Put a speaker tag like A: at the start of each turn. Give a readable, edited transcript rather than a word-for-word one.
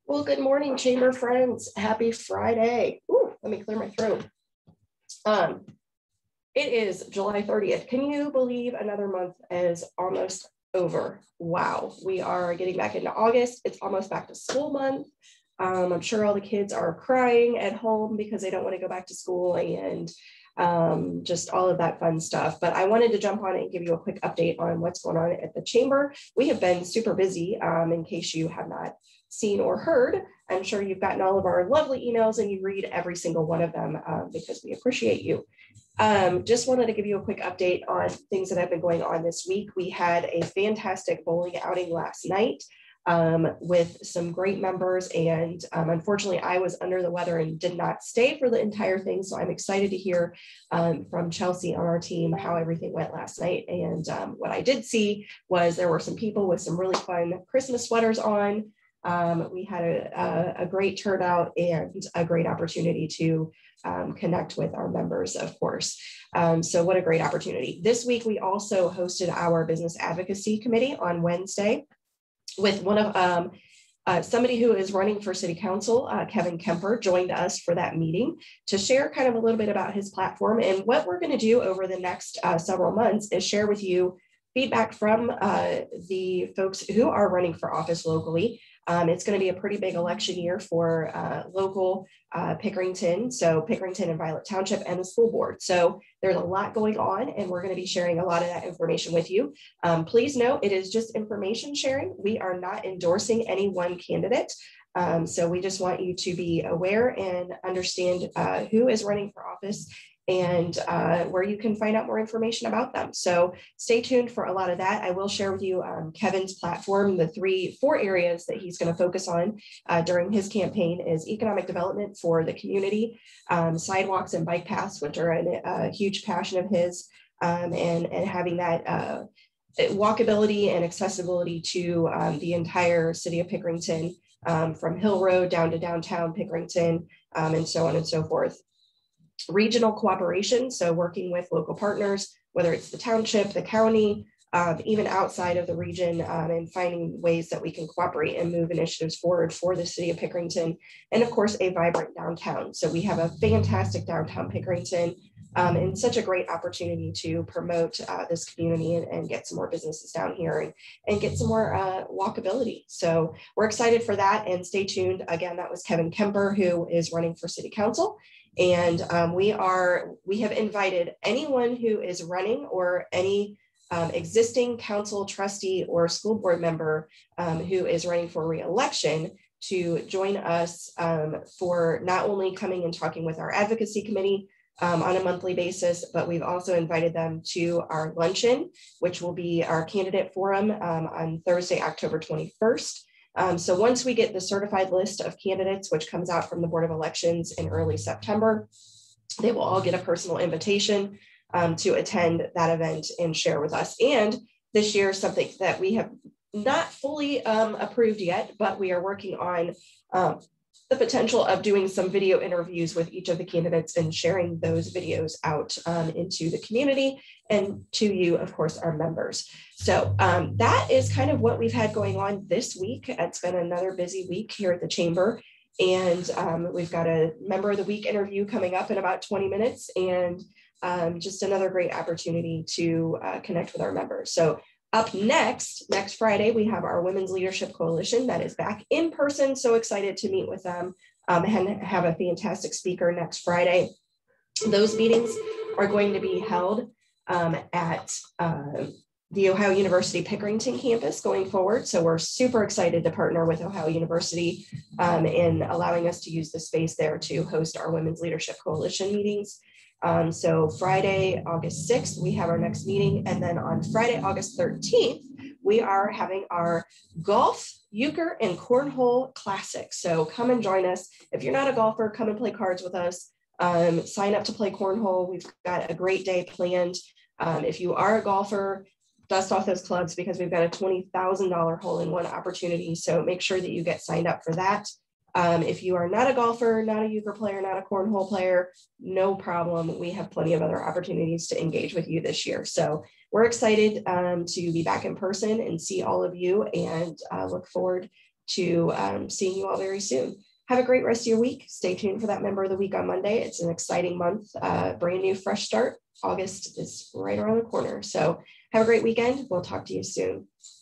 A: Well, good morning, Chamber friends. Happy Friday. Ooh, let me clear my throat. It is July 30th. Can you believe another month is almost over? Wow, we are getting back into August. It's almost back to school month. I'm sure all the kids are crying at home because they don't want to go back to school and just all of that fun stuff. But I wanted to jump on and give you a quick update on what's going on at the Chamber. We have been super busy, in case you have not seen or heard. I'm sure you've gotten all of our lovely emails and you read every single one of them because we appreciate you. Just wanted to give you a quick update on things that have been going on this week. We had a fantastic bowling outing last night with some great members, and unfortunately I was under the weather and did not stay for the entire thing, so I'm excited to hear from Chelsea on our team how everything went last night. And what I did see was there were some people with some really fun Christmas sweaters on. We had a great turnout and a great opportunity to connect with our members, of course. So what a great opportunity. This week, we also hosted our business advocacy committee on Wednesday with one of somebody who is running for city council. Kevin Kemper joined us for that meeting to share kind of a little bit about his platform. And what we're going to do over the next several months is share with you feedback from the folks who are running for office locally. It's going to be a pretty big election year for local Pickerington, so Pickerington and Violet Township and the school board. So there's a lot going on, and we're going to be sharing a lot of that information with you. Please note, it is just information sharing. We are not endorsing any one candidate. So we just want you to be aware and understand who is running for office and where you can find out more information about them. So stay tuned for a lot of that. I will share with you Kevin's platform. The four areas that he's going to focus on during his campaign is economic development for the community, sidewalks and bike paths, which are a huge passion of his, and having that walkability and accessibility to the entire city of Pickerington, from Hill Road down to downtown Pickerington, and so on and so forth. Regional cooperation, so working with local partners, whether it's the township, the county, even outside of the region, and finding ways that we can cooperate and move initiatives forward for the city of Pickerington. And of course, a vibrant downtown. So we have a fantastic downtown Pickerington, and such a great opportunity to promote this community and get some more businesses down here and get some more walkability. So we're excited for that, and stay tuned. Again, that was Kevin Kemper, who is running for city council. And we have invited anyone who is running or any existing council trustee or school board member who is running for re-election to join us for not only coming and talking with our advocacy committee on a monthly basis, but we've also invited them to our luncheon, which will be our candidate forum on Thursday, October 21st. So once we get the certified list of candidates, which comes out from the Board of Elections in early September, they will all get a personal invitation to attend that event and share with us. And this year, something that we have not fully approved yet, but we are working on the potential of doing some video interviews with each of the candidates and sharing those videos out into the community and to you, of course, our members. So that is kind of what we've had going on this week. It's been another busy week here at the Chamber, and we've got a Member of the Week interview coming up in about 20 minutes, and just another great opportunity to connect with our members. So up next Friday, we have our Women's Leadership Coalition that is back in person. So excited to meet with them and have a fantastic speaker next Friday. Those meetings are going to be held at the Ohio University Pickerington campus going forward. So we're super excited to partner with Ohio University in allowing us to use the space there to host our Women's Leadership Coalition meetings. So Friday, August 6th, we have our next meeting. And then on Friday, August 13th, we are having our golf, euchre, and cornhole classic. So come and join us. If you're not a golfer, come and play cards with us. Sign up to play cornhole. We've got a great day planned. If you are a golfer, dust off those clubs because we've got a $20,000 hole-in-one opportunity. So make sure that you get signed up for that. If you are not a golfer, not a euchre player, not a cornhole player, no problem. We have plenty of other opportunities to engage with you this year. So we're excited to be back in person and see all of you, and look forward to seeing you all very soon. Have a great rest of your week. Stay tuned for that member of the week on Monday. It's an exciting month, brand new, fresh start. August is right around the corner. So have a great weekend. We'll talk to you soon.